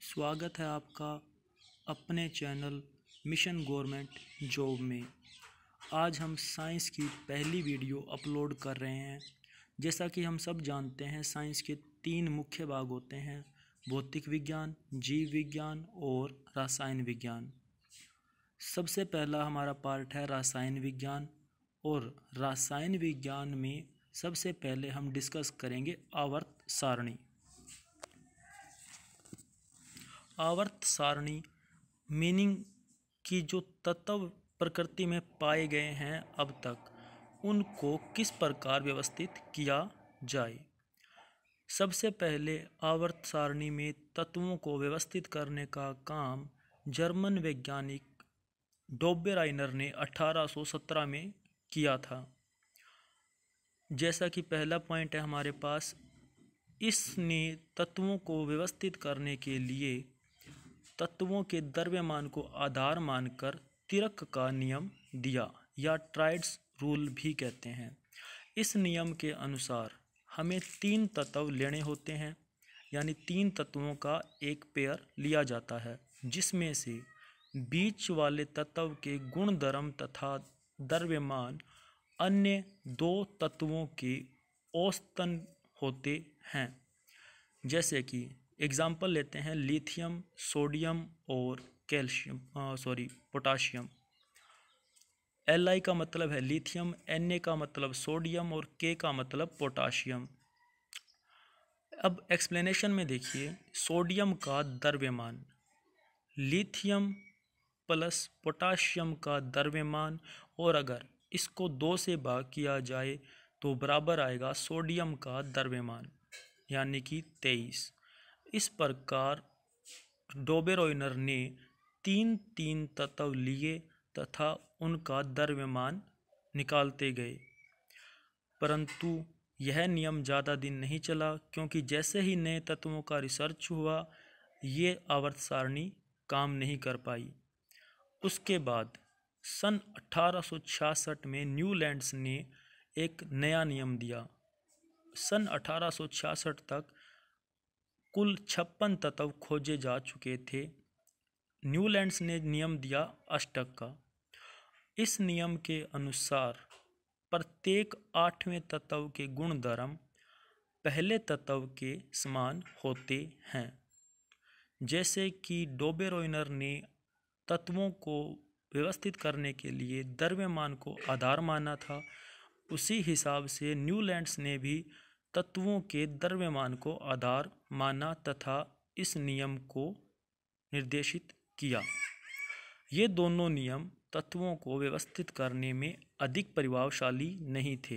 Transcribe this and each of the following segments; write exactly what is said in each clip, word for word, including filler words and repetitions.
स्वागत है आपका अपने चैनल मिशन गवर्नमेंट जॉब में। आज हम साइंस की पहली वीडियो अपलोड कर रहे हैं। जैसा कि हम सब जानते हैं, साइंस के तीन मुख्य भाग होते हैं: भौतिक विज्ञान, जीव विज्ञान और रसायन विज्ञान। सबसे पहला हमारा पार्ट है रसायन विज्ञान, और रसायन विज्ञान में सबसे पहले हम डिस्कस करेंगे आवर्त सारणी। आवर्त सारणी मीनिंग की जो तत्व प्रकृति में पाए गए हैं अब तक, उनको किस प्रकार व्यवस्थित किया जाए। सबसे पहले आवर्त सारणी में तत्वों को व्यवस्थित करने का काम जर्मन वैज्ञानिक डोबेराइनर ने अठारह सौ सत्रह में किया था। जैसा कि पहला पॉइंट है हमारे पास, इसने तत्वों को व्यवस्थित करने के लिए तत्वों के द्रव्यमान को आधार मानकर तिरक का नियम दिया, या ट्राइड्स रूल भी कहते हैं। इस नियम के अनुसार हमें तीन तत्व लेने होते हैं, यानी तीन तत्वों का एक पेयर लिया जाता है, जिसमें से बीच वाले तत्व के गुणधर्म तथा द्रव्यमान अन्य दो तत्वों के औसतन होते हैं। जैसे कि एग्जाम्पल लेते हैं लिथियम, सोडियम और calcium sorry potassium. L I का मतलब है लिथियम, एन ए का मतलब सोडियम और के का मतलब पोटाशियम। अब एक्सप्लेनेशन में देखिए, सोडियम का द्रव्यमान, लिथियम प्लस पोटाशियम का द्रव्यमान, और अगर इसको दो से भाग किया जाए तो बराबर आएगा सोडियम का द्रव्यमान, यानी कि तेईस। इस प्रकार डोबेराइनर ने तीन तीन तत्व लिए तथा उनका द्रव्यमान निकालते गए, परंतु यह नियम ज़्यादा दिन नहीं चला, क्योंकि जैसे ही नए तत्वों का रिसर्च हुआ, ये आवर्त सारणी काम नहीं कर पाई। उसके बाद सन अठारह सौ छियासठ में न्यूलैंड्स ने एक नया नियम दिया। सन अठारह सौ छियासठ तक कुल छप्पन तत्व खोजे जा चुके थे। न्यूलैंड्स ने नियम दिया अष्टक का। इस नियम के अनुसार प्रत्येक आठवें तत्व के गुणधर्म पहले तत्व के समान होते हैं। जैसे कि डोबेराइनर ने तत्वों को व्यवस्थित करने के लिए द्रव्यमान को आधार माना था, उसी हिसाब से न्यूलैंड्स ने भी तत्वों के द्रव्यमान को आधार माना तथा इस नियम को निर्देशित किया। ये दोनों नियम तत्वों को व्यवस्थित करने में अधिक प्रभावशाली नहीं थे।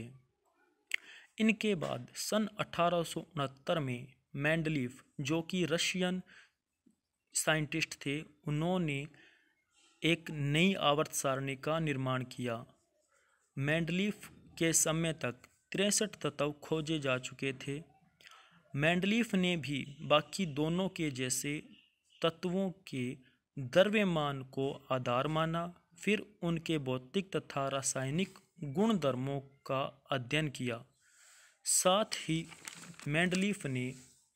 इनके बाद सन अठारह सौ उनहत्तर में मेंडलीफ, जो कि रशियन साइंटिस्ट थे, उन्होंने एक नई आवर्त सारणी का निर्माण किया। मेंडलीफ के समय तक तिरसठ तत्व खोजे जा चुके थे। मेंडलीफ ने भी बाकी दोनों के जैसे तत्वों के द्रव्यमान को आधार माना, फिर उनके भौतिक तथा रासायनिक गुणधर्मों का अध्ययन किया। साथ ही मेंडलीफ ने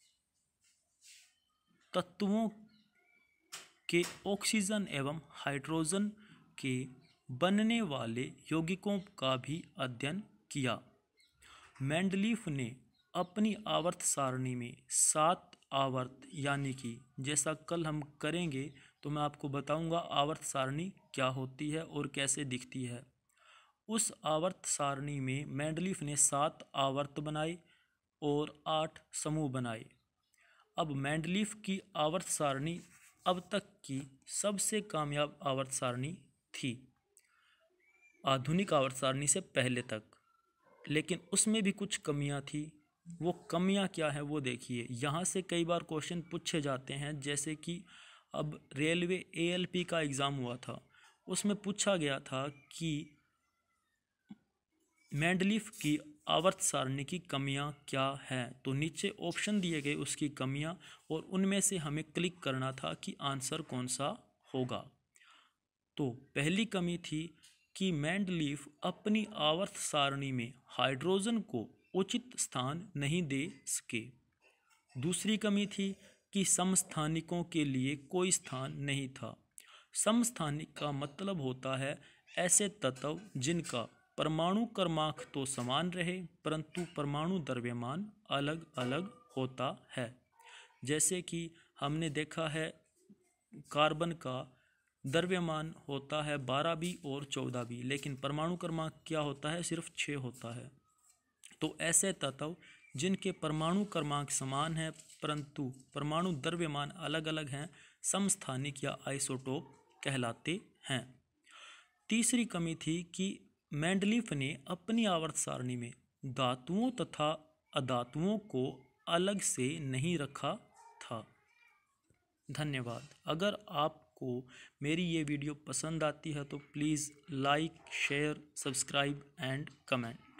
तत्वों के ऑक्सीजन एवं हाइड्रोजन के बनने वाले यौगिकों का भी अध्ययन किया। मेंडलीफ ने अपनी आवर्त सारणी में सात आवर्त, यानी कि जैसा कल हम करेंगे तो मैं आपको बताऊंगा आवर्त सारणी क्या होती है और कैसे दिखती है। उस आवर्त सारणी में मेंडलीफ ने सात आवर्त बनाए और आठ समूह बनाए। अब मेंडलीफ की आवर्त सारणी अब तक की सबसे कामयाब आवर्त सारणी थी, आधुनिक आवर्त सारणी से पहले तक। लेकिन उसमें भी कुछ कमियां थी। वो कमियां क्या है वो देखिए। यहाँ से कई बार क्वेश्चन पूछे जाते हैं, जैसे कि अब रेलवे ए एल पी का एग्ज़ाम हुआ था, उसमें पूछा गया था कि मेंडलीफ की आवर्त सारणी की कमियां क्या हैं। तो नीचे ऑप्शन दिए गए उसकी कमियां, और उनमें से हमें क्लिक करना था कि आंसर कौन सा होगा। तो पहली कमी थी कि मेंडलीफ अपनी आवर्त सारणी में हाइड्रोजन को उचित स्थान नहीं दे सके। दूसरी कमी थी कि समस्थानिकों के लिए कोई स्थान नहीं था। समस्थानिक का मतलब होता है ऐसे तत्व जिनका परमाणु क्रमांक तो समान रहे परंतु परमाणु द्रव्यमान अलग अलग होता है। जैसे कि हमने देखा है कार्बन का द्रव्यमान होता है बारह बी और चौदह बी, लेकिन परमाणु क्रमांक क्या होता है, सिर्फ छः होता है। तो ऐसे तत्व जिनके परमाणु क्रमांक समान है परंतु परमाणु द्रव्यमान अलग अलग हैं समस्थानिक या आइसोटोप कहलाते हैं। तीसरी कमी थी कि मेंडलीफ ने अपनी आवर्त सारणी में धातुओं तथा अधातुओं को अलग से नहीं रखा था। धन्यवाद। अगर आपको मेरी ये वीडियो पसंद आती है तो please like, share, subscribe and comment.